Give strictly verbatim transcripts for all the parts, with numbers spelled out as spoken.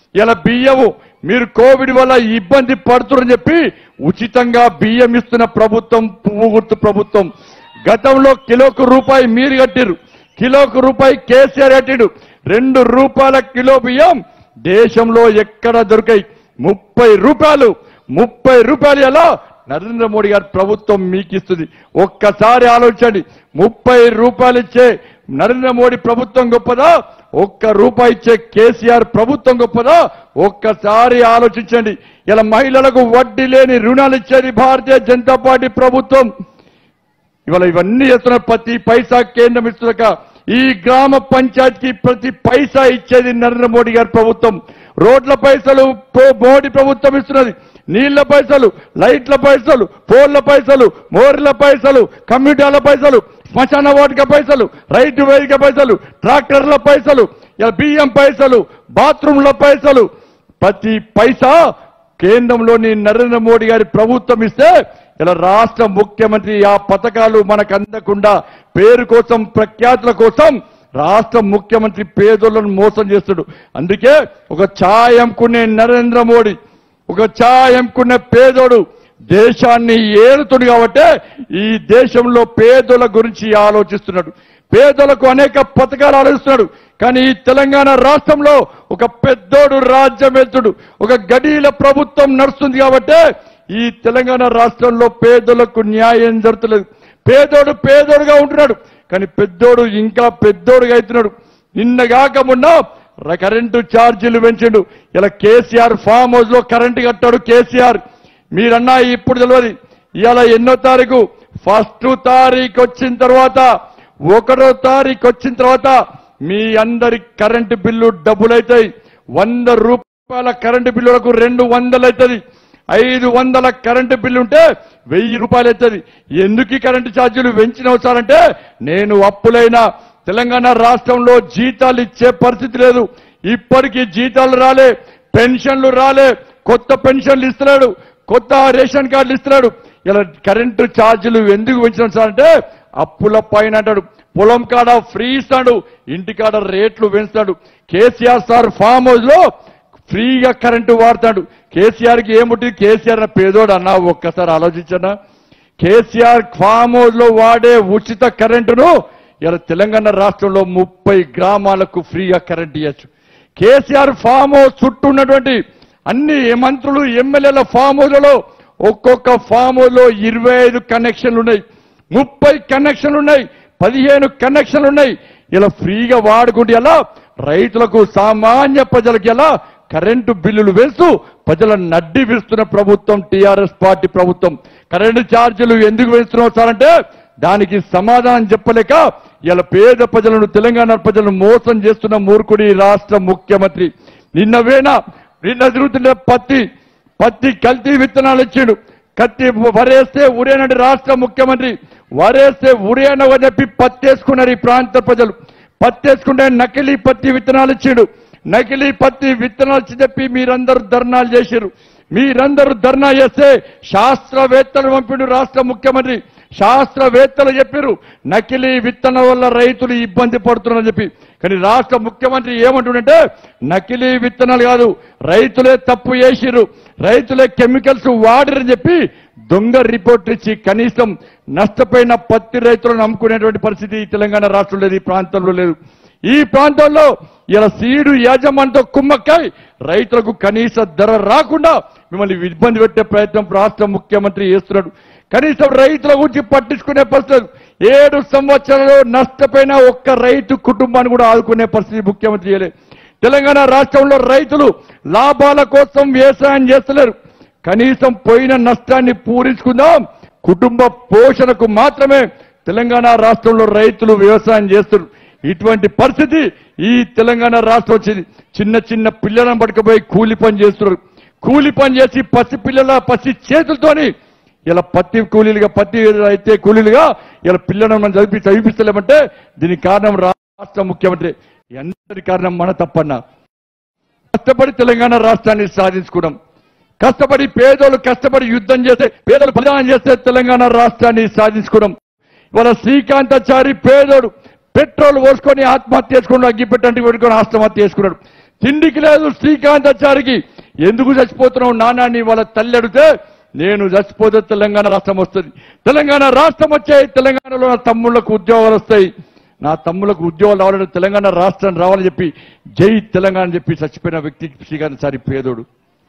ఇలా బియ్యము మీరు కోవిడ్ వల్ల ఇబ్బంది పడుతున్నారని చెప్పి ఉచితంగా బియ్యం ఇస్తున్న ప్రభుత్వం పువ్వు గుర్తు ప్రభుత్వం. గతంలో కిలోకు రూపాయి మీరు కట్టిరు, కిలోకు రూపాయి కేసీఆర్ కట్టిడు. రెండు రూపాయల కిలో బియ్యం దేశంలో ఎక్కడ దొరికాయి? ముప్పై రూపాయలు ముప్పై రూపాయలు ఎలా నరేంద్ర మోడీ గారి ప్రభుత్వం మీకు ఇస్తుంది. ఒక్కసారి ఆలోచించండి. ముప్పై రూపాయలు ఇచ్చే నరేంద్ర మోడీ ప్రభుత్వం గొప్పదా? ఒక్క రూపాయి ఇచ్చే కేసీఆర్ ప్రభుత్వం గొప్పదా? ఒక్కసారి ఆలోచించండి. ఇలా మహిళలకు వడ్డీ లేని రుణాలు ఇచ్చేది భారతీయ జనతా పార్టీ ప్రభుత్వం. ఇవాళ ఇవన్నీ చేస్తున్న ప్రతి పైసా కేంద్రం ఇస్తున్నాక ఈ గ్రామ పంచాయతీకి ప్రతి పైసా ఇచ్చేది నరేంద్ర మోడీ గారి ప్రభుత్వం. రోడ్ల పైసలు మోడీ ప్రభుత్వం ఇస్తున్నది, నీళ్ల పైసలు, లైట్ల పైసలు, పోళ్ల పైసలు, మోర్ల పైసలు, కమ్యూనిటీల పైసలు, శ్మశాన వాటిక పైసలు, రైతు వేదిక పైసలు, ట్రాక్టర్ల పైసలు, బియ్యం పైసలు, బాత్రూంల పైసలు, ప్రతి పైసా కేంద్రంలోని నరేంద్ర మోడీ గారి ప్రభుత్వం ఇస్తే ఇలా రాష్ట్ర ముఖ్యమంత్రి ఆ పథకాలు మనకు అందకుండా పేరు కోసం ప్రఖ్యాతుల కోసం రాష్ట్ర ముఖ్యమంత్రి పేదోళ్లను మోసం చేస్తాడు. అందుకే ఒక ఛాయ్ అమ్ముకునే నరేంద్ర మోడీ, ఒక ఛాయ్ అమ్ముకునే పేదోడు దేశాన్ని ఏలుతుంది. కాబట్టి ఈ దేశంలో పేదోళ్ళ గురించి ఆలోచిస్తున్నాడు, పేదలకు అనేక పథకాలు ఆలోచిస్తున్నాడు. కానీ ఈ తెలంగాణ రాష్ట్రంలో ఒక పెద్దోడు రాజ్యం వెళ్తుడు, ఒక గడీల ప్రభుత్వం నడుస్తుంది. కాబట్టి ఈ తెలంగాణ రాష్ట్రంలో పేదలకు న్యాయం జరుగుతలేదు. పేదోడు పేదోడుగా ఉంటున్నాడు, కానీ పెద్దోడు ఇంకా పెద్దోడుగా అవుతున్నాడు. నిన్నగాక మొన్న కరెంటు ఛార్జీలు పెంచిండు. ఇలా కేసీఆర్ ఫామ్ హౌస్ లో కరెంటు కట్టాడు కేసీఆర్. మీరన్నా ఇప్పుడు తెలియదు. ఇలా ఎన్నో తారీఖు ఫస్ట్ తారీఖు వచ్చిన తర్వాత ఒకటో తారీఖు వచ్చిన తర్వాత మీ అందరి కరెంటు బిల్లు డబ్బులు అవుతాయి. వంద రూపాయల కరెంటు బిల్లులకు రెండు వందలు అవుతుంది. ఐదు వందల కరెంటు బిల్లు ఉంటే వెయ్యి రూపాయలు అవుతుంది. ఎందుకు కరెంటు ఛార్జీలు పెంచినవసారంటే నేను అప్పులైనా తెలంగాణ రాష్ట్రంలో జీతాలు ఇచ్చే పరిస్థితి లేదు. ఇప్పటికీ జీతాలు రాలే, పెన్షన్లు రాలే, కొత్త పెన్షన్లు ఇస్తున్నాడు, కొత్త రేషన్ కార్డులు ఇస్తున్నాడు. ఇలా కరెంటు ఛార్జీలు ఎందుకు పెంచినారంటే అప్పుల పైన అంటాడు. పొలం కాడ ఫ్రీ ఇస్తాడు, ఇంటి కాడ రేట్లు పెంచుతాడు. కేసీఆర్ సార్ ఫామ్ హౌస్ లో ఫ్రీగా కరెంటు వాడతాడు. కేసీఆర్కి ఏముంటుంది? కేసీఆర్ పేదోడు అన్నా ఒక్కసారి ఆలోచించనా? కేసీఆర్ ఫామ్ హౌస్ లో వాడే ఉచిత కరెంటును ఇలా తెలంగాణ రాష్ట్రంలో ముప్పై గ్రామాలకు ఫ్రీగా కరెంట్ ఇవ్వచ్చు. కేసీఆర్ ఫామ్ హౌస్ చుట్టూ ఉన్నటువంటి అన్ని మంత్రులు ఎమ్మెల్యేల ఫామ్ హౌస్లలో ఒక్కొక్క ఫామ్ హౌస్ లో ఇరవై ఐదు కనెక్షన్లు ఉన్నాయి, ముప్పై కనెక్షన్లు ఉన్నాయి, పదిహేను కనెక్షన్లు ఉన్నాయి. ఇలా ఫ్రీగా వాడుకుంటే ఎలా రైతులకు సామాన్య ప్రజలకు ఎలా కరెంటు బిల్లులు వేస్తూ ప్రజల నడ్డి విరుస్తున్న ప్రభుత్వం టీఆర్ఎస్ పార్టీ ప్రభుత్వం. కరెంటు ఛార్జీలు ఎందుకు వేస్తున్నావు సార్ అంటే దానికి సమాధానం చెప్పలేక ఇలా పేద ప్రజలను తెలంగాణ ప్రజలను మోసం చేస్తున్న మూర్ఖుడి రాష్ట్ర ముఖ్యమంత్రి. నిన్నవేనా నిన్న తిరుగుతుండే పత్తి పత్తి కల్తీ విత్తనాలు ఇచ్చిండు. కత్తి వరేస్తే ఉరేనటి రాష్ట్ర ముఖ్యమంత్రి వరేస్తే ఉరేనని చెప్పి పత్తేసుకున్నారు ఈ ప్రాంత ప్రజలు. పత్తేసుకుంటే నకిలీ పత్తి విత్తనాలు ఇచ్చిండు. నకిలీ పత్తి విత్తనాలు ఇచ్చి చెప్పి మీరందరూ ధర్నాలు చేశారు. మీరందరూ ధర్నా చేస్తే శాస్త్రవేత్తలు పంపిడు రాష్ట్ర ముఖ్యమంత్రి. శాస్త్రవేత్తలు చెప్పారు నకిలీ విత్తనం వల్ల రైతులు ఇబ్బంది పడుతున్నారని చెప్పి. కానీ రాష్ట్ర ముఖ్యమంత్రి ఏమంటుండంటే నకిలీ విత్తనాలు కాదు, రైతులే తప్పు చేసిరు, రైతులే కెమికల్స్ వాడిరని చెప్పి దొంగ రిపోర్ట్ ఇచ్చి కనీసం నష్టపోయిన పత్తి రైతులను అమ్ముకునేటువంటి పరిస్థితి తెలంగాణ రాష్ట్రంలో లేదు, ఈ ప్రాంతంలో లేదు. ఈ ప్రాంతంలో ఇలా సీడు యాజమాన్యంతో కుమ్మక్కై రైతులకు కనీస ధర రాకుండా మిమ్మల్ని ఇబ్బంది పెట్టే ప్రయత్నం రాష్ట్ర ముఖ్యమంత్రి చేస్తున్నాడు. కనీసం రైతుల గురించి పట్టించుకునే పరిస్థితి, ఏడు సంవత్సరాలు నష్టపోయిన ఒక్క రైతు కుటుంబాన్ని కూడా ఆదుకునే పరిస్థితి ముఖ్యమంత్రి చేయలేదు. తెలంగాణ రాష్ట్రంలో రైతులు లాభాల కోసం వ్యవసాయం చేస్తలేరు. కనీసం పోయిన నష్టాన్ని పూరించుకుందాం, కుటుంబ పోషణకు మాత్రమే తెలంగాణ రాష్ట్రంలో రైతులు వ్యవసాయం చేస్తున్నారు. ఇటువంటి పరిస్థితి ఈ తెలంగాణ రాష్ట్రం వచ్చింది. చిన్న చిన్న పిల్లలను పట్టుకుపోయి కూలి పని చేస్తున్నారు. కూలి పని చేసి పసి పిల్లల పసి చేతులతోని ఇలా పత్తి కూలీలుగా పత్తి అయితే కూలీలుగా ఇలా పిల్లలను మనం చదివి చదివిస్తలేమంటే దీనికి కారణం రాష్ట్ర ముఖ్యమంత్రి. అందరి కారణం మన తప్పన్నా. కష్టపడి తెలంగాణ రాష్ట్రాన్ని సాధించుకున్నాం. కష్టపడి పేదోళ్ళు కష్టపడి యుద్ధం చేస్తే పేదలు బలిదానం చేస్తే తెలంగాణ రాష్ట్రాన్ని సాధించుకున్నాం. ఇవాళ శ్రీకాంతాచారి పేదోడు పెట్రోల్ పోసుకొని ఆత్మహత్య చేసుకుని అగ్గిపెట్టంటే పెట్టుకొని ఆత్మహత్య చేసుకున్నాడు. తిండికి లేదు శ్రీకాంతాచారికి. ఎందుకు చచ్చిపోతున్నావు నాన్న అని వాళ్ళ తల్లి అడిగితే, నేను చచ్చిపోతే తెలంగాణ రాష్ట్రం వస్తుంది, తెలంగాణ రాష్ట్రం వచ్చాయి, తెలంగాణలో నా తమ్ముళ్లకు ఉద్యోగాలు వస్తాయి, నా తమ్ముళ్లకు ఉద్యోగాలు రావాలంటే తెలంగాణ రాష్ట్రం రావాలని చెప్పి జై తెలంగాణ అని చెప్పి చచ్చిపోయిన వ్యక్తి శ్రీకాంతాచారి పేదోడు.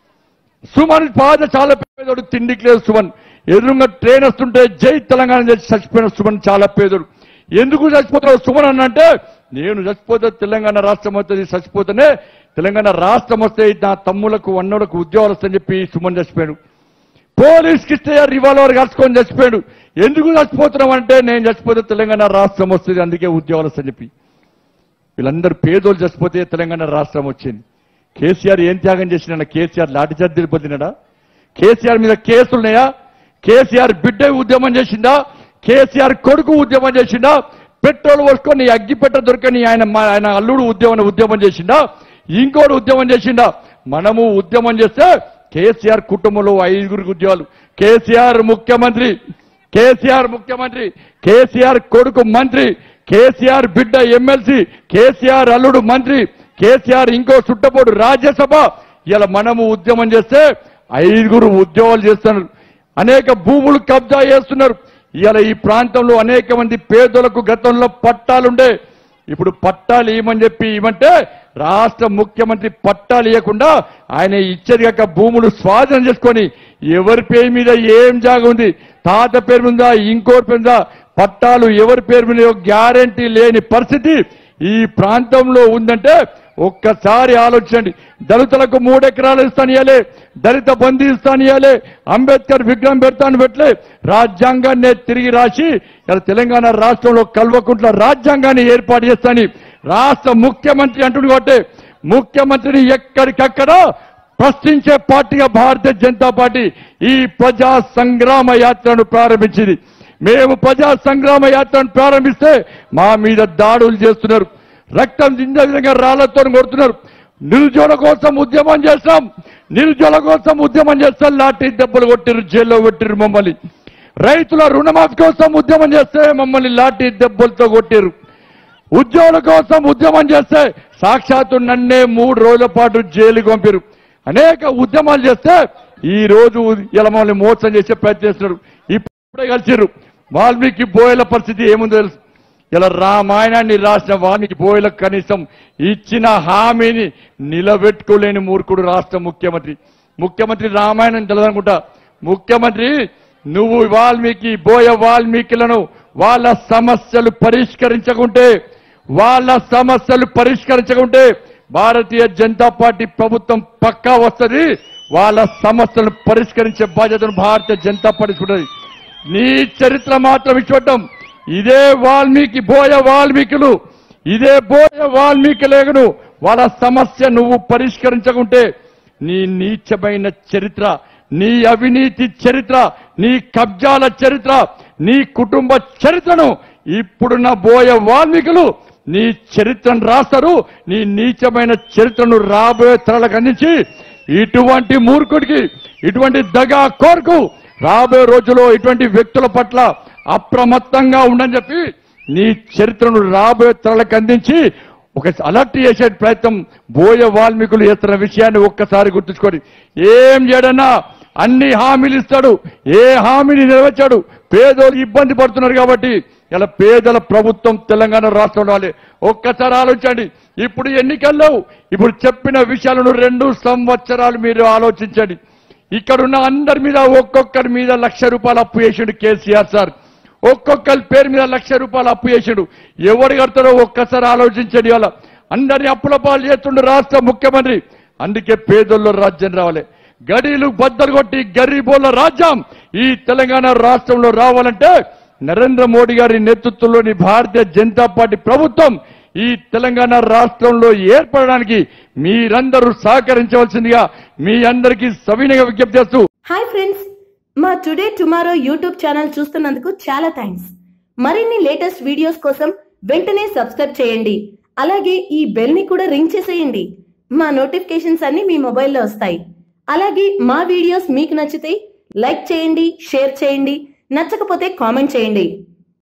సుమన్ పాద చాలా పేదోడు, తిండికి లేదు సుమన్. ఎదురుగా ట్రైన్ వస్తుంటే జై తెలంగాణ చేసి చచ్చిపోయిన సుమన్ చాలా పేదోడు. ఎందుకు చచ్చిపోతున్నావు సుమన్ అని అంటే, నేను చచ్చిపోతే తెలంగాణ రాష్ట్రం వస్తుంది, చచ్చిపోతేనే తెలంగాణ రాష్ట్రం వస్తే నా తమ్ములకు అన్నులకు ఉద్యోగాలు వస్తాయని చెప్పి సుమన్ చచ్చిపోయాడు. పోలీస్కి ఇస్తే రివాల్వర్ కలుసుకొని చచ్చిపోయాడు. ఎందుకు చచ్చిపోతున్నాం అంటే, నేను చచ్చిపోతే తెలంగాణ రాష్ట్రం వస్తుంది, అందుకే ఉద్యోగాలు వస్తాయని చెప్పి. వీళ్ళందరూ పేదోళ్ళు చచ్చిపోతే తెలంగాణ రాష్ట్రం వచ్చింది. కేసీఆర్ ఏం త్యాగం చేసినా? కేసీఆర్ లాఠీచార్జ్ తెలిపోతున్నాడా? కేసీఆర్ మీద కేసులున్నాయా? కేసీఆర్ బిడ్డ ఉద్యమం చేసిందా? కేసీఆర్ కొడుకు ఉద్యమం చేసిందా? పెట్రోల్ పోసుకొని అగ్గిపెట్ట దొరకని ఆయన ఆయన అల్లుడు ఉద్యమం ఉద్యమం చేసిందా? ఇంకోటి ఉద్యమం చేసిందా? మనము ఉద్యమం చేస్తే కేసీఆర్ కుటుంబంలో ఐదుగురికి ఉద్యోగాలు. కేసీఆర్ ముఖ్యమంత్రి, కేసీఆర్ ముఖ్యమంత్రి, కేసీఆర్ కొడుకు మంత్రి, కేసీఆర్ బిడ్డ ఎమ్మెల్సీ, కేసీఆర్ అల్లుడు మంత్రి, కేసీఆర్ ఇంకో చుట్టపోడు రాజ్యసభ. ఇలా మనము ఉద్యమం చేస్తే ఐదుగురు ఉద్యోగాలు చేస్తున్నారు, అనేక భూములు కబ్జా చేస్తున్నారు. ఇలా ఈ ప్రాంతంలో అనేక మంది పేదలకు గతంలో పట్టాలుండే, ఇప్పుడు పట్టాలు ఇవ్వమని చెప్పి ఇవ్వమంటే రాష్ట్ర ముఖ్యమంత్రి పట్టాలు ఇవ్వకుండా ఆయన ఇచ్చేది కాక భూములు స్వాధీనం చేసుకొని ఎవరి పేరు మీద ఏం జాగా ఉంది, తాత పేరు మీద ఇంకోటి పేరు మీద పట్టాలు ఎవరి పేరు మీద గ్యారంటీ లేని పరిస్థితి ఈ ప్రాంతంలో ఉందంటే ఒక్కసారి ఆలోచించండి. దళితులకు మూడెకరాలు ఇస్తానియాలే, దళిత బంధు ఇస్తానియాలే, అంబేద్కర్ విగ్రహం పెడతాను పెట్టలే, రాజ్యాంగాన్ని తిరిగి రాసి ఇలా తెలంగాణ రాష్ట్రంలో కల్వకుంట్ల రాజ్యాంగాన్ని ఏర్పాటు చేస్తాని రాష్ట్ర ముఖ్యమంత్రి అంటుడు కాబట్టి ముఖ్యమంత్రిని ఎక్కడికక్కడ ప్రశ్నించే పార్టీగా భారతీయ జనతా పార్టీ ఈ ప్రజా సంగ్రామ యాత్రను ప్రారంభించింది. మేము ప్రజా సంగ్రామ యాత్రను ప్రారంభిస్తే మా మీద దాడులు చేస్తున్నారు, రక్తం దించే విధంగా రాళ్లతో కొడుతున్నారు. నిరుద్యోగుల కోసం ఉద్యమం చేస్తాం, నిరుద్యోగుల కోసం ఉద్యమం చేస్తాం, లాఠీ దెబ్బలు కొట్టిరు, జైల్లో పెట్టిరు మమ్మల్ని. రైతుల రుణమాఫీ కోసం ఉద్యమం చేస్తే మమ్మల్ని లాఠీ దెబ్బలతో కొట్టిరు. ఉద్యోగుల కోసం ఉద్యమం చేస్తే సాక్షాత్తు నన్నే మూడు రోజుల పాటు జైలుకు పంపారు. అనేక ఉద్యమాలు చేస్తే ఈ రోజు ఇలా మమ్మల్ని మోసం చేసే ప్రయత్నం చేస్తున్నారు. ఇప్పుడే కలిసిరు. వాల్మీకి బోయల పరిస్థితి ఏముందో తెలుసు. ఇలా రామాయణాన్ని రాసిన వాల్మీకి బోయలకు కనీసం ఇచ్చిన హామీని నిలబెట్టుకోలేని మూర్ఖుడు రాష్ట్ర ముఖ్యమంత్రి. ముఖ్యమంత్రి రామాయణం తెలదనుకుంటా. ముఖ్యమంత్రి నువ్వు వాల్మీకి బోయ వాల్మీకులను వాళ్ళ సమస్యలు పరిష్కరించకుంటే వాళ్ళ సమస్యలు పరిష్కరించకుంటే భారతీయ జనతా పార్టీ ప్రభుత్వం పక్కా వస్తుంది. వాళ్ళ సమస్యలను పరిష్కరించే బాధ్యతను భారతీయ జనతా పార్టీ ఉంటుంది. నీ చరిత్ర మాత్రం ఇచ్చొద్దాం. ఇదే వాల్మీకి బోయ వాల్మీకులు ఇదే బోయ వాల్మీకులేగను వాళ్ళ సమస్య నువ్వు పరిష్కరించకుంటే నీ నీచమైన చరిత్ర, నీ అవినీతి చరిత్ర, నీ కబ్జాల చరిత్ర, నీ కుటుంబ చరిత్రను ఇప్పుడున్న బోయ వాల్మీకులు నీ చరిత్రను రాస్తారు. నీ నీచమైన చరిత్రను రాబోయే తరాలకు అందించి ఇటువంటి మూర్ఖుడికి, ఇటువంటి దగా కోర్కు రాబోయే రోజుల్లో ఇటువంటి వ్యక్తుల పట్ల అప్రమత్తంగా ఉండని చెప్పి నీ చరిత్రను రాబోయే తరాలకు అందించి ఒక అలర్ట్ చేసే ప్రయత్నం బోయ వాల్మీకులు చేస్తున్న విషయాన్ని ఒక్కసారి గుర్తుంచుకోండి. ఏం చేయడన్నా అన్ని హామీలు ఇస్తాడు, ఏ హామీని నెరవేర్చాడు. పేదోళ్ళు ఇబ్బంది పడుతున్నారు కాబట్టి ఇలా పేదల ప్రభుత్వం తెలంగాణ రాష్ట్రంలో రాలే. ఒక్కసారి ఆలోచించండి. ఇప్పుడు ఎన్నికల్లో ఇప్పుడు చెప్పిన విషయాలను రెండు సంవత్సరాలు మీరు ఆలోచించండి. ఇక్కడున్న అందరి మీద ఒక్కొక్కరి మీద లక్ష రూపాయలు అప్పు చేసిండు కేసీఆర్ సార్. ఒక్కొక్కరి పేరు మీద లక్ష రూపాయలు అప్పు చేసిండు. ఎవరు కడతారో ఒక్కసారి ఆలోచించండి. ఇవాళ అందరినీ అప్పుల పాలు చేస్తుండే రాష్ట్ర ముఖ్యమంత్రి. అందుకే పేదల్లో రాజ్యం రావాలి. గడీలు బద్దలు కొట్టి గరీబోళ్ల రాజ్యం ఈ తెలంగాణ రాష్ట్రంలో రావాలంటే నరేంద్ర మోడీ గారి నేతృత్వంలోని భారతీయ జనతా పార్టీ ప్రభుత్వం ఈ తెలంగాణ రాష్ట్రంలో ఏర్పడడానికి మీరందరూ సహకరించవలసిందిగా మీ అందరికీ సవినయంగా విజ్ఞప్తి చేస్తూ. హాయ్ ఫ్రెండ్స్, మా టుడే టుమారో యూట్యూబ్ ఛానల్ చూస్తున్నందుకు చాలా థ్యాంక్స్. మరిన్ని లేటెస్ట్ వీడియోస్ కోసం వెంటనే సబ్స్క్రైబ్ చేయండి. అలాగే ఈ బెల్ ని కూడా రింగ్ చేసేయండి. మా నోటిఫికేషన్స్ అన్ని మీ మొబైల్లో వస్తాయి. అలాగే మా వీడియోస్ మీకు నచ్చితే లైక్ చేయండి, షేర్ చేయండి, నచ్చకపోతే కామెంట్ చేయండి.